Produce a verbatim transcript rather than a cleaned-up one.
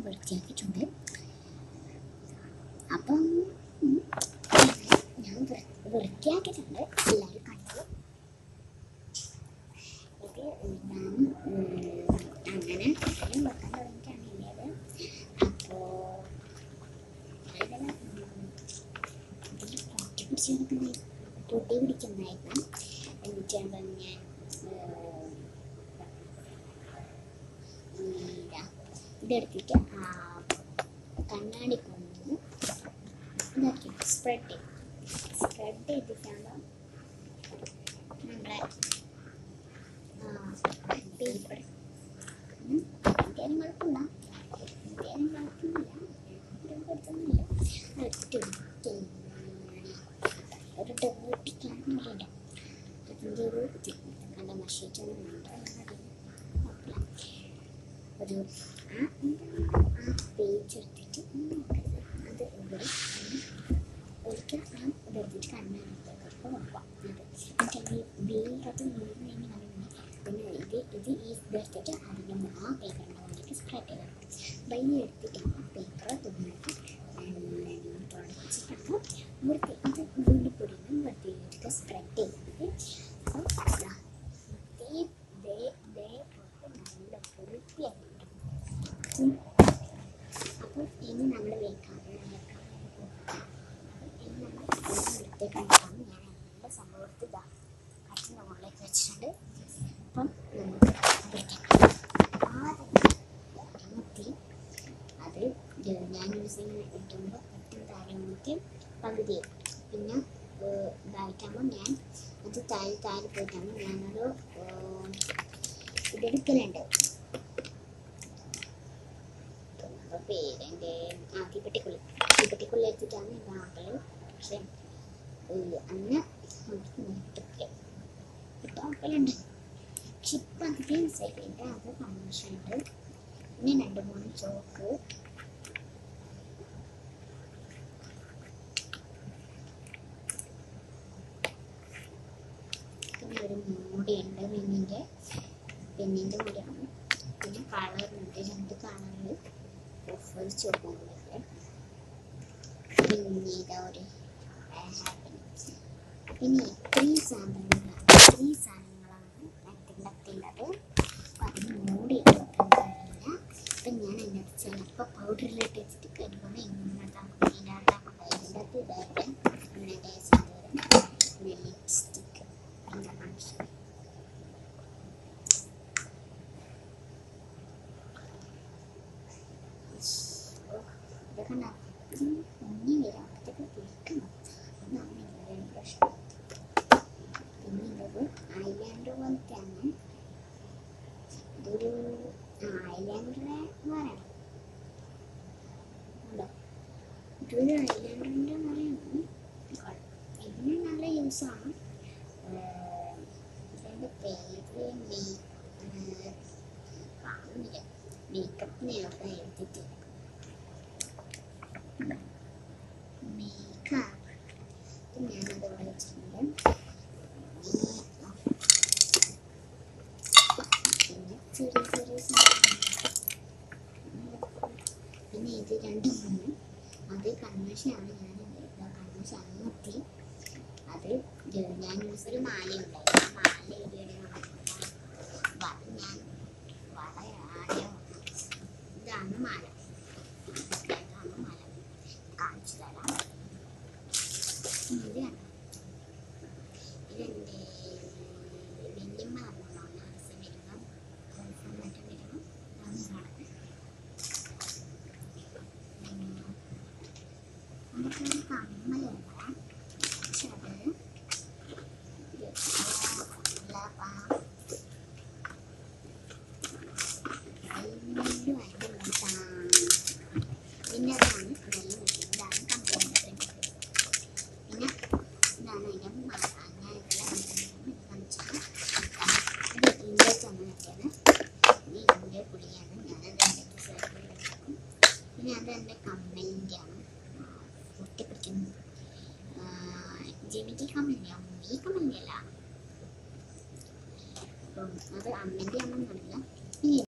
വൃത്തിയാക്കിയിട്ടുണ്ട്. അപ്പം ഞാൻ വൃത്തിയാക്കിയിട്ടുണ്ട്, എല്ലാവരും കണ്ടു. ഇത് ഞാൻ അങ്ങനെ വെക്കാൻ തുടങ്ങിയിട്ടാണ് ഇല്ലത്. അപ്പോൾ പൊട്ടി പിടിച്ച് കിടക്കുന്ന പൊട്ടി പിടിക്കുന്നതായിരുന്നു. എന്നിട്ടാണ് ഞാൻ ഇതെടുത്തിട്ട് കണ്ണാടി കൊണ്ട് ഇതാക്കി സ്പ്രെഡ് ചെയ്യും. സ്പ്രെഡ് ചെയ്തിട്ടാണ് നമ്മുടെ പേപ്പർ. എന്തേലും കുഴപ്പമില്ല, എന്തേലും കുഴപ്പമൊന്നുമില്ല, ഒരു കുഴപ്പമൊന്നുമില്ല. എടുത്തിട്ട് ഒരു ഡബിൾ ഒട്ടിക്കാനൊന്നുമില്ല. ഇതിൻ്റെ ഒരു കണ്ട മഷീറ്റൊന്നും വേണ്ട. ഒരു ആ ആ പേജ് എടുത്തിട്ട് അത് ഇവിടെ ഒരിക്കൽ ആ ഇതെടുത്തിട്ട് കണ്ണാടിക്കൊക്കെ വെക്കാം. അത് എന്നിട്ട് വീടത് മൂന്ന് കഴിഞ്ഞ് കളയുന്നത്. പിന്നെ ഇത് ഇത് ഈ ഇതെടുത്തിട്ട് അതിൻ്റെ ആ പേപ്പറിൻ്റെ മുകളിലേക്ക് സ്പ്രെഡ് ചെയ്തെടുക്കും. ബൈ എടുത്തിട്ടാണ് പേപ്പർ തുണിയിട്ട് തുടച്ചിട്ടാണ് വൃത്തി ഇത് വീണ്ടുപൊടിയും വൃത്തിയിട്ട് സ്പ്രെഡ് ചെയ്യുന്നത്. അപ്പോൾ നല്ല വൃത്തിയാക്കി. അപ്പോൾ ഇനി നമ്മൾ വെക്കാം വെക്കാം ഇനി നമ്മൾ വൃത്തിയൊക്കെ ഉണ്ടാകും. ഞാൻ എല്ലാ സംഭവത്തിൽ ഇതാ കട്ടിൻ്റെ മുകളിലേക്ക് വെച്ചിട്ടുണ്ട്. അപ്പം നമുക്ക് വൃത്തിയാക്കാം. ആദ്യം മുത്തി അത് ഞാൻ യൂസ് ചെയ്യുന്ന ഇട്ടുമ്പോൾ കട്ടിന് താഴെ മുത്തി പകുതി. പിന്നെ ഇതായിട്ടാകുമ്പോൾ ഞാൻ അത് താഴെ താഴെ പോയിട്ടാണ് ഞാനൊരു ഇതെടുക്കലുണ്ട്. പേരെൻ്റെ ആ തീപ്പെട്ടിക്കുള്ളി തീപ്പെട്ടിക്കുള്ളി എടുത്തിട്ടാണ് ഇതാക്കല്. പക്ഷെ അന്ന് ഇട്ടാക്കലുണ്ട്. പക്ഷെ ഇപ്പം അധികം യൂസാക്കിയിട്ട് അത് കൺവെൻഷനുണ്ട്. പിന്നെ രണ്ട് മൂന്ന് ചോക്ക്, പിന്നെ ഒരു മൂടിയുണ്ട് പെണ്ണിൻ്റെ പെണ്ണിൻ്റെ മൂടിയാണ്. പിന്നെ കളറുണ്ട്, രണ്ട് കളറിൽ ഓഫർ ചോക്കുന്നുണ്ട്. പിന്നെ ഇതാ ഒരു ഹാപ്പിനെസ്. പിന്നെ ഇത്രയും സാധനങ്ങളാണ് ഇത്രയും സാധനങ്ങളാണ് ഇതിനകത്തുള്ളത്. അപ്പം അതിന് മൂടി എടുക്കാൻ കഴിയില്ല. അപ്പം ഞാൻ അതിനകത്ത് ചിലപ്പോൾ പൗഡറിലിട്ട് വെച്ചിട്ട് കഴിയുമ്പോൾ ഇങ്ങനത്താക്കും ഇതിനകത്താക്കും. ഇതിൻ്റെ അകത്ത് ഇതായിട്ട് ഇങ്ങനെ ടേസ്റ്റ് വരും. പിന്നെ ലിപ്സ്റ്റിക്ക് എന്താ കാണിച്ചത് ഇതൊക്കെ ഉണ്ടാക്കും. ഉണ്ണി വരാം അതൊക്കെ കേൾക്കണം. അതാണ് എല്ലാവരും പ്രശ്നം. പിന്നെ ഇതൊരു ഐലാൻഡർ പോലത്തെയാണ്. ഇതൊരു ഐലാൻഡറെ പറയണം ഉണ്ടോ. ഇതൊരു ഐലാൻഡറിൻ്റെ പറയണം. ഇതിന് നല്ല യൂസാണ്. ഇതിൻ്റെ പേര് മേക്കപ്പിനെയൊക്കെ എഴുതിയിട്ടില്ല. മേക്കപ്പ് ഞാനത് ഇവിടെ വെച്ചിട്ടുണ്ട്. പിന്നെ ചെറിയ ചെറിയ സാധനങ്ങൾ. പിന്നെ ഇത് രണ്ടും മൂന്ന് അത് കൺവെൻഷനാണ്. ഞാൻ കൺവെൻഷൻ അങ്ങെത്തി. അത് ഞാൻ ഒരു മാലയുണ്ടായിരുന്നു. ആ മാല ഇവിടെ വള ഞാൻ വളയായോ ഇതാണ് മാല. ഇതാണ് മാല കാണിച്ചു തരാം. ഇതാണ് ഇതെൻ്റെ വല്യമ്മ പറഞ്ഞതാണ് ദിവസം വരുമ്പം ദിവസം മറ്റും വരുമ്പം അതാണ്. നമുക്കൊരു കമ്മലുണ്ട്. പക്ഷെ അത് പിന്നെ അതാണ് അതെല്ലാം ഇതാണ് കമ്പനിയുടെ ഫ്രണ്ട്. പിന്നെ ഇതാണ് അതിൻ്റെ ഞാനിതെല്ലാം കാണിച്ചത്. ഇത് ഇതിൻ്റെ ചമ്മനൊക്കെയാണ്. ഇതിൻ്റെ പൊടിയാണ്. ഞാനത് എൻ്റെ സൈഡിൽ വെക്കും. പിന്നെ അത് എൻ്റെ കമ്മലിൻ്റെയാണ് പൊട്ടിപ്പിടിക്കുന്നത്. ജിമിക്ക് കമ്മലിൻ്റെയാണ്, ഈ കമ്മലിൻ്റെ അല്ല. അപ്പം അത് അമ്മൻ്റെ ആണെന്നറിയില്ല.